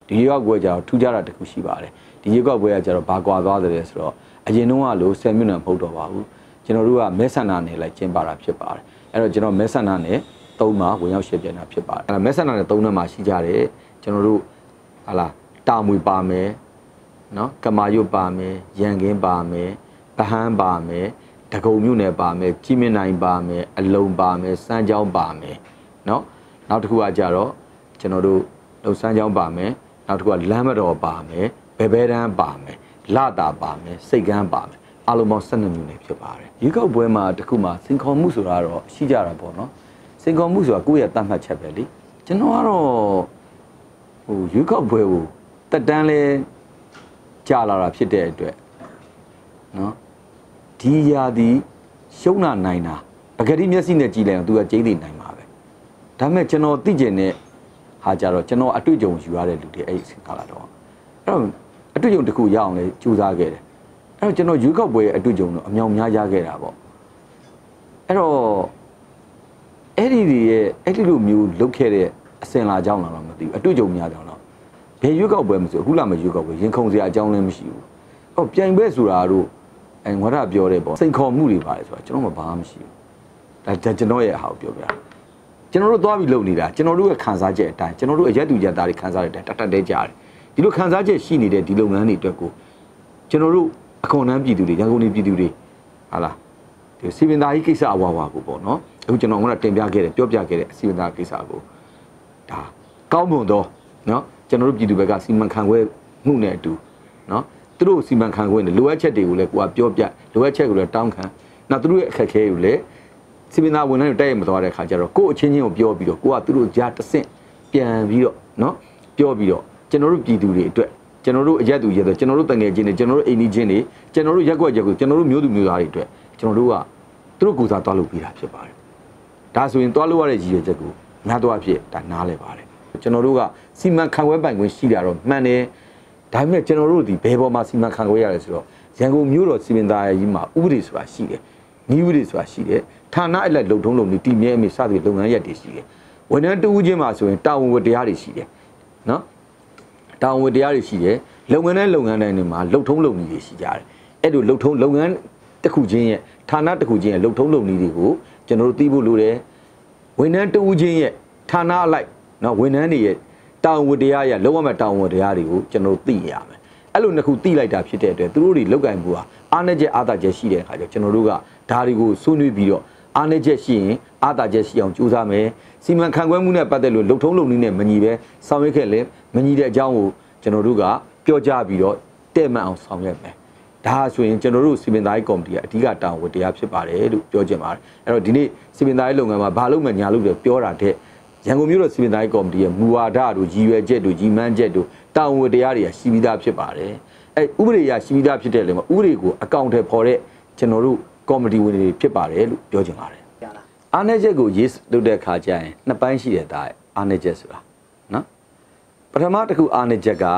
ဒီရွေးကောက်ပွဲကြတော့ထူးခြားတာတစ်ခုရှိပါတယ်ဒီရွေးကောက်ပွဲကကြတော့ဘာကွာသွားတယ်ဆိုတော့အရင်တုန်းကလို့10မြို့နယ်မဟုတ်တော့ပါဘူးကျွန်တော်တို့ကမဲဆန္ဒနယ်လိုက်ကျင်းပတာဖြစ်ပါတယ်အဲ့တော့ကျွန်တော်မဲဆန္ဒနယ်3မှာဝင်ရောက်ရှင်းပြနေတာဖြစ်ပါတယ်အဲ့မဲဆန္ဒနယ်3နဲ့မှာရှိကြတယ်ကျွန်တော်တို့ဟာလာတာမွေပါမယ်နော်ကမာရွတ်ပါမယ်ရန်ကင်းပါမယ်ဗဟန်းပါမယ်တကုံမြို့နယ်ပါမယ်ကြီးမြင့်နိုင်ပါမယ်အလုံးပါမယ်စမ်းချောင်းပါမယ်နော်နောက်တစ်ခုကကြတော့ကျွန်တော်တို့လုံစမ်းချောင်းပါမယ်နောက်တစ်ခုကလမ်းမတော်ပါမယ်ဘဲဘဲတန်းပါမယ်လာတာပါမယ်စိတ်ကန်းပါမယ်အားလုံးပေါင်း12မြို့နယ်ဖြစ်ပါတယ်ရွေးကောက်ပွဲမှာတစ်ခုမှာစင်ခေါ်မှုဆိုတာတော့ရှိကြတာပေါ့နော်စင်ခေါ်မှုဆိုတာကိုယ့်ရဲ့တတ်မှတ်ချက်ပဲလေကျွန်တော်ကတော့ဟိုရွေးကောက်ပွဲကိုတက်တန်းလဲကြာလာတာဖြစ်တဲ့အတွက်နော်ဒီရာဒီရှုံးနာနိုင်တာပကတိမျက်စိနဲ့ကြည့်လိုက်အောင်သူကကျိန်းသိနိုင်မှာပဲဒါပေမဲ့ကျွန်တော်သိကျင်တဲ့ဟာကြတော့ကျွန်တော်အတွေ့အကြုံယူရတဲ့လူတွေအဲ့ဒီခါလာတော့အဲ့တော့အတွေ့အကြုံတစ်ခုရအောင်လေကြိုးစားခဲ့တယ်အဲ့တော့ကျွန်တော်ရွေးကောက်ပွဲအတွေ့အကြုံတော့အမြောင်များရခဲ့တာပေါ့အဲ့တော့အဲ့ဒီရဲ့အဲ့ဒီလိုမျိုးလုပ်ခဲ့တဲ့အစင်လာကြောင်းလာတော့မသိဘူးအတွေ့အကြုံများကြောင်းတော့ဘယ်ရွေးကောက်ပွဲမဆိုအခုလာမရွေးကောက်ပွဲရင်ခုန်စရာအကြောင်းလည်းမရှိဘူးဟောပြိုင်ပွဲဆိုတာတို့ငါရပြောတယ်ပေါ့စိန်ခေါ်မှုတွေပါတယ်ဆိုတာကျွန်တော်မှဘာမှမရှိဘူးဒါကျွန်တော်ရဲ့အဟာကိုပြောပြကျွန်တော်တို့သွားပြီးလုပ်နေတာကျွန်တော်တို့ရဲ့ခံစားချက်အတိုင်းကျွန်တော်တို့အရက်သူရက်သားတွေခံစားရတဲ့အတိုင်းတတ်တဲကြတယ်ဒီလိုခံစားချက်ရှိနေတဲ့ဒီလုပ်ငန်းတွေအတွက်ကိုကျွန်တော်တို့အခွန်ထမ်းပြည်သူတွေရန်ကုန်ပြည်သူတွေဟာလားဒီစီမံသားကြီးကိစ္စအဝါဝါကိုပေါ့နော်အခုကျွန်တော်ကတင်ပြခဲ့တယ်ပြောပြခဲ့တဲ့အစီအမံသားကိစ္စကိုဒါကောင်းမွန်တော့နော်ကျွန်တော်တို့ပြည်သူဘက်ကစီမံခန့်ခွဲမှုနဲ့အတူနော်သူတို့စီမံခန့်ခွဲနေလိုအပ်ချက်တွေကိုလည်းကိုကပြောပြလိုအပ်ချက်ကိုလည်းတောင်းခံနောက်သူတို့ရဲ့အခက်အခဲကိုလည်းစီမံသားဝန်ထမ်းတွေတိုက်ရိုက်မသွားတဲ့ခါကျတော့ကို့အချင်းချင်းကိုပြောပြီးတော့ကိုကသူတို့ကြားတစ်ဆင့်ပြန်ပြီးတော့နော်ပြောပြီးတော့ကျွန်တော်တို့ပြည်သူတွေအတွက်ကျွန်တော်တို့အရက်သူရက်တော့ကျွန်တော်တို့တငယ်ချင်းတွေကျွန်တော်တို့အိမ်နီးချင်းတွေကျွန်တော်တို့ရက်ွက်ရက်ကိုကျွန်တော်တို့မျိုးသူမျိုးသားတွေအတွက်ကျွန်တော်တို့ကသူတို့ကိုစားသွားလုပ်ပြီးတာဖြစ်ပါတယ်ဒါဆိုရင်သွားလို့ရတဲ့ရည်ရွယ်ချက်ကိုနားသွားဖြစ်ဒါနားလဲပါတယ်ကျွန်တော်တို့ကစီမံခန့်ခွဲပိုင်ခွင့်ရှိတာတော့မှန်တယ်ဒါပေမဲ့ကျွန်တော်တို့ဒီဘယ်ပေါ်မှာစီမံခန့်ခွဲရလဲဆိုတော့ရန်ကုန်မြို့တော်စီမံသားကြီးမှာဥပဒေဆိုတာရှိတယ်နည်းဥပဒေဆိုတာရှိတယ်ဌာနအလိုက်လုံထုံးလုံနည်းတည်မြဲအမိစသဖြင့်လုပ်ငန်းရက်တွေရှိတယ်ဝန်ထမ်းတဦးချင်းမှာဆိုရင်တာဝန်ဝတ္တရားတွေရှိတယ်နော်တာဝန်ဝတ္တရားတွေရှိတယ်လုပ်ငန်းတိုင်းတွေမှာလုံထုံးလုံနည်းတွေရှိကြတယ်အဲ့လိုလုံထုံးလုပ်ငန်းတစ်ခုချင်းရဲ့ဌာနတစ်ခုချင်းရဲ့လုံထုံးလုံနည်းတွေကိုကျွန်တော်တို့သိဖို့လိုတယ်ဝန်ထမ်းတဦးချင်းရဲ့ဌာနအလိုက်နော်ဝန်ထမ်းတွေရဲ့တာဝန်ဝတ္တရားရလုံးဝမဲ့တာဝန်ဝတ္တရားတွေကိုကျွန်တော်တို့သိရမယ်အဲ့လိုနှစ်ခုသိလိုက်တာဖြစ်တဲ့အတွက်သူတို့တွေလောက်ကင်မှုဟာအားနည်းချက်အားသာချက်ရှိတဲ့အခါကျကျွန်တော်တို့ကဒါတွေကိုဆွေးနွေးပြီးတော့အားနည်းချက်ရှိရင်အားသာချက်ရှိအောင်ကြိုးစားမယ်စီမံခန့်ခွဲမှုနဲ့ပတ်သက်လို့လုံထုံးလုံနည်းနဲ့မညီပဲဆောင်ရွက်ခဲ့လဲမညီတဲ့အကြောင်းကိုကျွန်တော်တို့ကပြောကြားပြီးတော့တဲ့မှန်အောင်ဆောင်ရွက်မယ်ဒါဆိုရင်ကျွန်တော်တို့စီမံသားရေးကော်မတီကအဓိကတာဝန်တရားဖြစ်ပါတယ်လို့ပြောချင်ပါတယ်အဲ့တော့ဒီနေ့စီမံသားရေးလုပ်ငန်းမှာဘာလို့မှညာလို့ပြောတာတဲ့ရန်ကုန်မြို့တော်စီမံသားရေးကော်မတီရဲ့မူဝါဒတို့ရည်ရွယ်ချက်တို့ကြီးမှန်းချက်တို့တာဝန်တရားတွေကရှိပြီးသားဖြစ်ပါတယ်အဲဥပဒေရရှိပြီးသားဖြစ်တဲ့လေမှာဥပဒေကိုအကောင့်ထဲပေါ်တဲ့ကျွန်တော်တို့ကော်မတီဝင်တွေဖြစ်ပါတယ်လို့ပြောချင်ပါတယ်အားနည်းချက်ကိုရေးလုပ်တဲ့အခါကျရင်နှစ်ပိုင်းရှိတယ်ဒါအားနည်းချက်ဆိုတာနော်ပထမတစ်ခုအားနည်းချက်က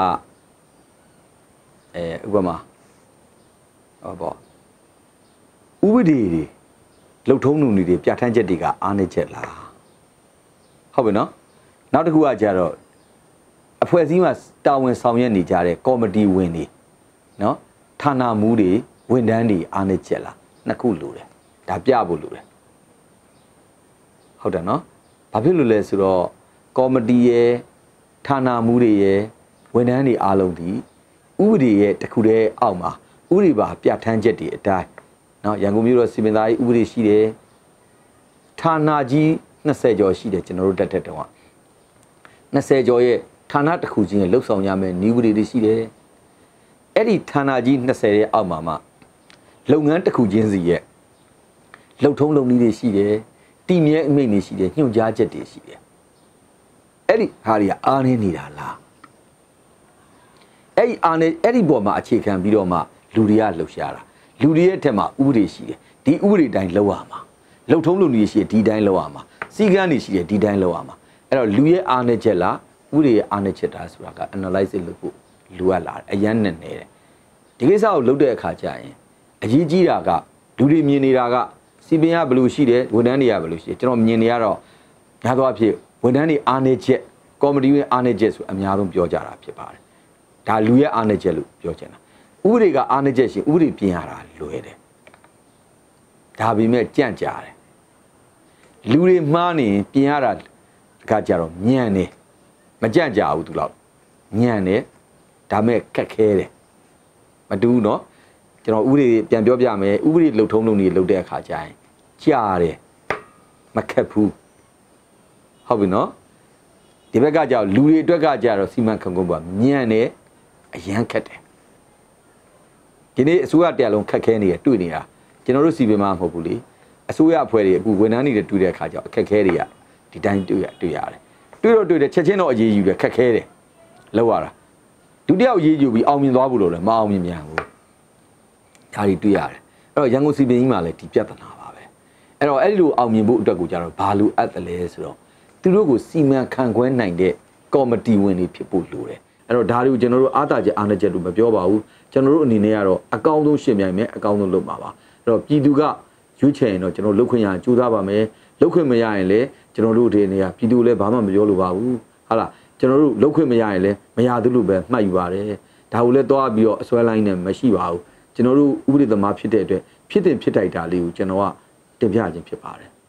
ဥပမာဟောပေါ့ဥပဒေတွေလှုပ်ထုံးမှုတွေပြဋ္ဌာန်းချက်တွေကအားနည်းချက်လားဟုတ်ပြီနော်နောက်တစ်ခုကကြတော့အဖွဲ့အစည်းမှာတာဝန်ဆောင်ရွက်နေကြတဲ့ကော်မတီဝင်တွေနော်ဌာနမှူးတွေဝန်ထမ်းတွေအားနည်းချက်လားနှစ်ခုလိုတယ်ဒါပြဖို့လိုတယ်ဟုတ်တယ်နော်ဘာဖြစ်လို့လဲဆိုတော့ကော်မတီရဲ့ဌာနမှူးတွေရဲ့ဝန်ထမ်းတွေအားလုံးဒီဥပဒေရဲ့တစ်ခုတည်းအောက်မှာဥပဒေပါပြဋ္ဌာန်းချက်တွေအတိုင်းနော်ရန်ကုန်မြို့တော်စီမံသားရေးဥပဒေရှိတယ်ဌာနကြီး20ကျော်ရှိတယ်ကျွန်တော်တို့တက်တဲ့တုန်းက20ကျော်ရဲ့ဌာနတစ်ခုချင်းရဲ့လှုပ်ဆောင်ရမယ်နည်းဥပဒေတွေရှိတယ်အဲ့ဒီဌာနကြီး20ရဲ့အောက်မှာမှလုပ်ငန်းတစ်ခုချင်းစီရဲ့လှုပ်ထုံးလုပ်နည်းတွေရှိတယ်တည်မြဲအမိန့်တွေရှိတယ်ညွှန်ကြားချက်တွေရှိတယ်အဲ့ဒီဟာတွေကအားနည်းနေတာလားအဲ့ဒီအားနည်းအဲ့ဒီပေါ်မှာအခြေခံပြီးတော့မှလူတွေကလှုပ်ရှားတာလူတွေရဲ့အထက်မှာဥပဒေရှိတယ်ဒီဥပဒေတိုင်းလုပ်ရမှာလှုပ်ထုံးလုပ်နည်းရှိတယ်ဒီတိုင်းလုပ်ရမှာစီကံတွေရှိတယ်ဒီတိုင်းလုပ်ရမှာအဲ့တော့လူရဲ့အားနည်းချက်လားဥပဒေရဲ့အားနည်းချက်တာဆိုတာက analysis လုပ်ဖို့လိုအပ်လာတယ်အရန်နဲ့နေတယ်ဒီကိစ္စကိုလုပ်တဲ့အခါကျရင်အရေးကြီးတာကလူတွေမြင်နေတာကစီပင်ကဘယ်လိုရှိတယ်ဝန်ထမ်းတွေကဘယ်လိုရှိတယ်ကျွန်တော်မြင်နေရတော့ညာသွားဖြစ်ဝန်ထမ်းတွေအားနည်းချက်ကော်မတီရဲ့အားနည်းချက်ဆိုအများဆုံးပြောကြတာဖြစ်ပါတယ်ဒါလူရဲ့အားနည်းချက်လို့ပြောချင်တာဥပဒေကအားနည်းချက်ရှင်ဥပဒေပြင်ရတာလွယ်တယ်ဒါပေမဲ့ကြန့်ကြာတယ်လူတွေမှားနေပြင်ရတာတခါကြတော့ညံ့နေမကြန့်ကြာဘူးသူလောက်ညံ့နေဒါမဲ့ခက်ခဲတယ်မတူဘူးเนาะကျွန်တော်ဥပဒေပြန်ပြောပြမယ်ဥပဒေလှုပ်ထုံးလုပ်နေလှုပ်တဲ့အခါကျရင်ကြားတယ်မခက်ဘူးဟုတ်ပြီเนาะဒီဘက်ကကြောက်လူတွေအတွက်ကကြတော့စီမံခန့်ခွဲမှုညံ့နေအရန်ခက်တယ်ဒီနေ့အစိုးရတရားလုံးခက်ခဲနေရတွေ့နေတာကျွန်တော်တို့စီပင်မှာမဟုတ်ဘူးလေအစိုးရအဖွဲ့တွေအခုဝန်ထမ်းတွေတွေ့တဲ့အခါကျတော့အခက်ခဲတွေကဒီတိုင်းတွေ့ရတယ်တွေ့တယ်ချက်ချင်းတော့အရေးယူတယ်ခက်ခဲတယ်လောက်ရတာဒုတိယအရေးယူပြီးအောင်မြင်သွားဖို့လို့လည်းမအောင်မြင်မြန်ဘူးဒါတွေတွေ့ရတယ်အဲ့တော့ရန်ကုန်စီပင်ကြီးမှာလည်းဒီပြဿနာပါပဲအဲ့တော့အဲ့လိုအောင်မြင်ဖို့အတွက်ကိုကြတော့ဘာလို့အပ်တယ်လဲဆိုတော့သူတို့ကိုစီမံခန့်ခွဲနိုင်တဲ့ကော်မတီဝင်တွေဖြစ်ဖို့လိုတယ်အဲ့တော့ဒါတွေကိုကျွန်တော်တို့အားတာချက်အားနည်းချက်လို့မပြောပါဘူးကျွန်တော်တို့အနေနဲ့ကတော့အကောင်းဆုံးရှင်းပြိုင်မယ်အကောင်းဆုံးလုပ်ပါပါအဲ့တော့ပြည်သူကရွေးချယ်ရင်တော့ကျွန်တော်လုတ်ခွင့်ရကြိုးစားပါမယ်လုတ်ခွင့်မရရင်လည်းကျွန်တော်တို့ဒီနေရာပြည်သူလည်းဘာမှမပြောလို့ပါဘူးဟုတ်လားကျွန်တော်တို့လုတ်ခွင့်မရရင်လည်းမရသလိုပဲမှတ်ယူပါတယ်ဒါကိုလည်းသွားပြီးတော့အစွဲလိုင်းနဲ့မရှိပါဘူးကျွန်တော်တို့ဥပဒေသမားဖြစ်တဲ့အတွက်ဖြစ်တင်ဖြစ်တိုက်တာလေးကိုကျွန်တော်ကတင်ပြခြင်းဖြစ်ပါတယ်